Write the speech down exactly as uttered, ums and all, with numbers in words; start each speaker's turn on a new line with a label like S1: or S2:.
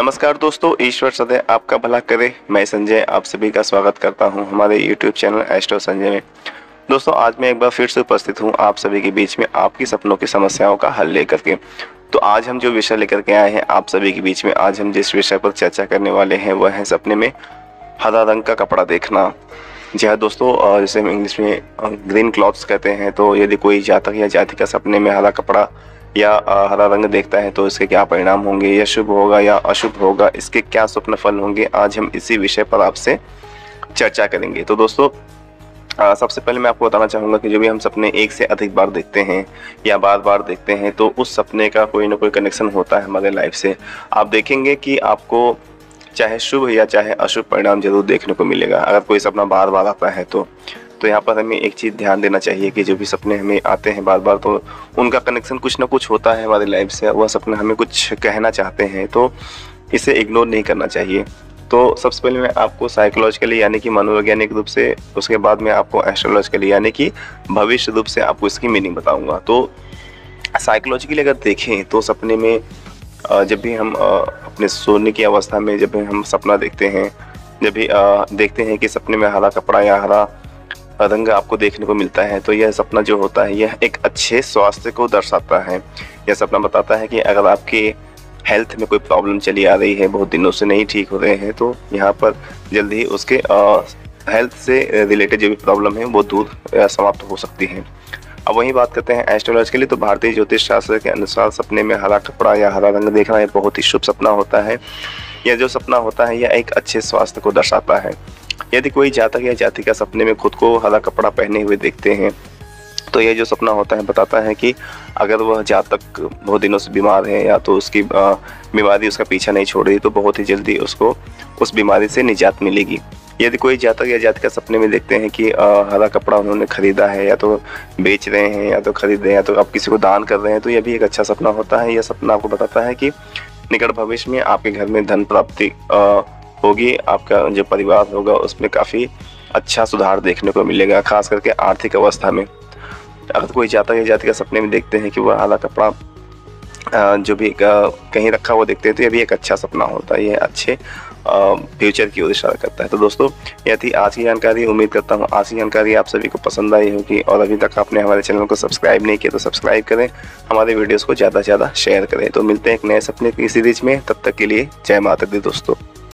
S1: नमस्कार दोस्तों, ईश्वर सदैव आपका भला करे। मैं संजय आप सभी का स्वागत करता हूं हमारे यूट्यूब चैनल एस्ट्रो संजय में। दोस्तों, आज मैं एक बार फिर से उपस्थित हूं आप सभी के बीच में आपकी सपनों की समस्याओं का हल लेकर के। तो आज हम जो विषय लेकर के आए हैं आप सभी के बीच में, आज हम जिस विषय पर चर्चा करने वाले हैं वह है सपने में हरा रंग का कपड़ा देखना। जी हाँ दोस्तों, जैसे हम इंग्लिश में ग्रीन क्लॉथ्स कहते हैं। तो यदि कोई जातक या जातिका सपने में हरा कपड़ा या हरा रंग देखता है तो इसके क्या परिणाम होंगे, या शुभ होगा या अशुभ होगा, इसके क्या स्वप्न फल होंगे, आज हम इसी विषय पर आपसे चर्चा करेंगे। तो दोस्तों, आ, सबसे पहले मैं आपको बताना चाहूँगा कि जो भी हम सपने एक से अधिक बार देखते हैं या बार बार देखते हैं तो उस सपने का कोई ना कोई कनेक्शन होता है हमारे लाइफ से। आप देखेंगे कि आपको चाहे शुभ या चाहे अशुभ परिणाम जरूर देखने को मिलेगा अगर कोई सपना बार बार आता है तो। तो यहाँ पर हमें एक चीज़ ध्यान देना चाहिए कि जो भी सपने हमें आते हैं बार बार, तो उनका कनेक्शन कुछ ना कुछ होता है हमारी लाइफ से। वह सपने हमें कुछ कहना चाहते हैं, तो इसे इग्नोर नहीं करना चाहिए। तो सबसे पहले मैं आपको साइकोलॉजिकली यानी कि मनोवैज्ञानिक रूप से, उसके बाद में आपको एस्ट्रोलॉजिकली यानी कि भविष्य रूप से आपको इसकी मीनिंग बताऊँगा। तो साइकोलॉजिकली अगर देखें तो सपने में जब भी हम अपने सोने की अवस्था में जब भी हम सपना देखते हैं, जब भी देखते हैं कि सपने में हरा कपड़ा या हरा रंग आपको देखने को मिलता है, तो यह सपना जो होता है यह एक अच्छे स्वास्थ्य को दर्शाता है। यह सपना बताता है कि अगर आपके हेल्थ में कोई प्रॉब्लम चली आ रही है, बहुत दिनों से नहीं ठीक हो रहे हैं, तो यहाँ पर जल्दी ही उसके हेल्थ से रिलेटेड जो भी प्रॉब्लम है वो दूर समाप्त हो सकती है। अब वही बात करते हैं एस्ट्रोलॉजिकली। तो भारतीय ज्योतिष शास्त्र के अनुसार सपने में हरा कपड़ा या हरा रंग देखना एक बहुत ही शुभ सपना होता है। यह जो सपना होता है यह एक अच्छे स्वास्थ्य को दर्शाता है। यदि कोई जातक या जातिका सपने में खुद को हरा कपड़ा पहने हुए देखते हैं तो यह जो सपना होता है बताता है कि अगर वह जातक बहुत दिनों से बीमार है या तो उसकी बीमारी उसका पीछा नहीं छोड़ रही, तो बहुत ही जल्दी उसको उस बीमारी से निजात मिलेगी। यदि कोई जातक या जातिका सपने में देखते हैं कि हरा कपड़ा उन्होंने खरीदा है या तो बेच रहे हैं या तो खरीद रहे हैं या तो आप किसी को दान कर रहे हैं, तो यह भी एक अच्छा सपना होता है। यह सपना आपको बताता है कि निकट भविष्य में आपके घर में धन प्राप्ति होगी, आपका जो परिवार होगा उसमें काफ़ी अच्छा सुधार देखने को मिलेगा, खास करके आर्थिक अवस्था में। अगर कोई जातक या जातिका सपने में देखते हैं कि वह हरा कपड़ा जो भी कहीं रखा हुआ देखते हैं तो यह भी एक अच्छा सपना होता है। यह अच्छे फ्यूचर की ओर इशारा करता है। तो दोस्तों, यह थी आज की जानकारी। उम्मीद करता हूँ आज की जानकारी आप सभी को पसंद आई होगी, और अभी तक आपने हमारे चैनल को सब्सक्राइब नहीं किया तो सब्सक्राइब करें, हमारे वीडियोस को ज़्यादा से ज़्यादा शेयर करें। तो मिलते हैं एक नए सपने की सीरीज में, तब तक के लिए जय माता दी दोस्तों।